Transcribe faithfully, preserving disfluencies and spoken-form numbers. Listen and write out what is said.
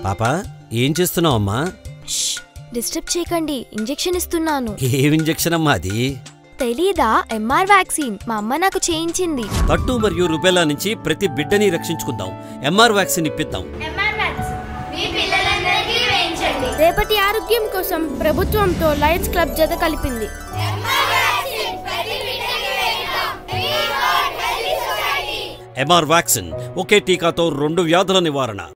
పాపా ఏం చేస్తున్నావమ్మా? డిస్టర్బ్ చేయకండి, ఇంజెక్షన్ ఇస్తున్నాను. ఏం ఇంజెక్షన్ అమ్మా అది? తెలీదా? ఎంఆర్ వ్యాక్సిన్ మా అమ్మ నాకు చేయించింది. తట్టు మరియు రుబెలా నుంచి ప్రతి బిడ్డని రక్షించుకుందాం. MR vaccine ఇప్పిద్దాం. రేపటి ఆరోగ్యం కోసం ప్రభుత్వంతో లయన్స్ క్లబ్ జత కలిపింది. ఎంఆర్ వ్యాక్సిన్ ఒకే టీకాతో రెండు వ్యాధుల నివారణ.